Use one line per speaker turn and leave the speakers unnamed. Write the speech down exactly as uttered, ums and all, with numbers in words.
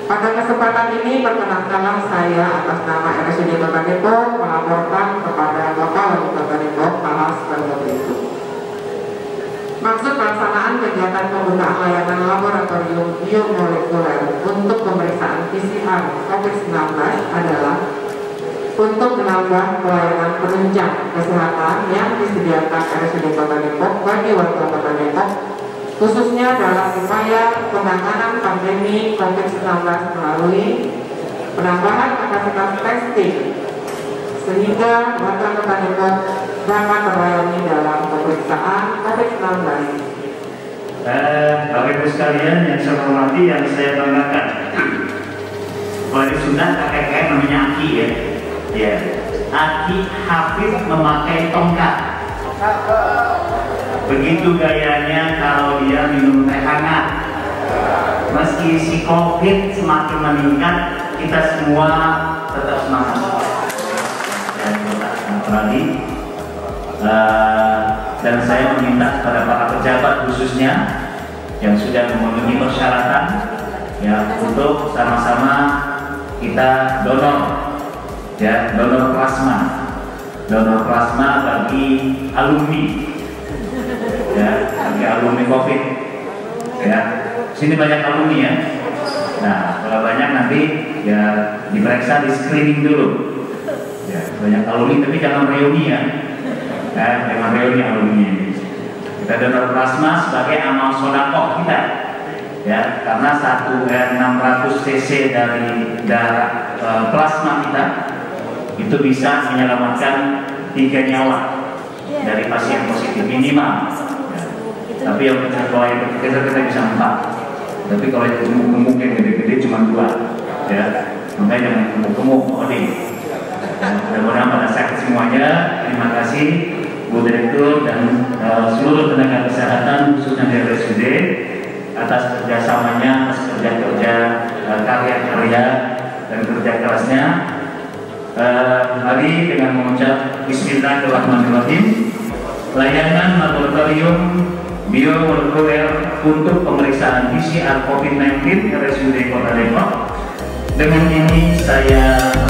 Pada kesempatan ini perkenankanlah saya atas nama R S U D Kota Depok melaporkan kepada Bapak Wali Kota Depok hal sebagai berikut. Maksud pelaksanaan kegiatan pembukaan layanan laboratorium biomolekuler untuk pemeriksaan P C R COVID sembilan belas adalah untuk menambah pelayanan penunjang kesehatan yang disediakan R S U D Kota Depok bagi warga Kota Depok, khususnya dalam upaya penanganan pandemi COVID sembilan belas melalui penambahan kapasitas testing sehingga warga Kota Depok dapat terlayani dalam pemeriksaan COVID sembilan belas.
Eh, Bapak Ibu sekalian yang saya hormati, yang saya banggakan, kalau di Sunda kakek kakek namanya Aki ya, ya. Aki hafid memakai tongkat. Begitu gayanya kalau dia minum teh hangat. Meski si COVID semakin meningkat, kita semua tetap semangat. Dan tetap lagi. Uh, dan saya meminta kepada para pejabat khususnya yang sudah memenuhi persyaratan ya untuk sama-sama kita donor ya donor plasma donor plasma bagi alumni ya bagi alumni COVID ya. Sini banyak alumni ya. Nah kalau banyak nanti ya diperiksa, di screening dulu ya, banyak alumni tapi jangan reuni ya. Nah, dengan reuni alumni ini kita donor plasma sebagai amal sodakoh kita ya, karena satu eh, enam ratus cc dari darah eh, plasma kita itu bisa menyelamatkan tiga nyawa dari pasien positif minimal ya. Tapi yang kita kalau yang kita, kita bisa empat, tapi kalau yang gemuk-gemuk yang gede-gede cuma dua ya, makanya jangan gemuk-gemuk oding. Mudah-mudahan pada sehat semuanya. Terima kasih Bu Direktur dan uh, seluruh tenaga kesehatan khususnya dari R S U D atas kerjasamanya, atas kerja-kerja uh, karya-karya dan kerja kerasnya. Uh, mari dengan mengucap Bismillahirrahmanirrahim, layanan laboratorium biomolekuler untuk pemeriksaan P C R COVID sembilan belas R S U D Kota Depok. Dengan ini saya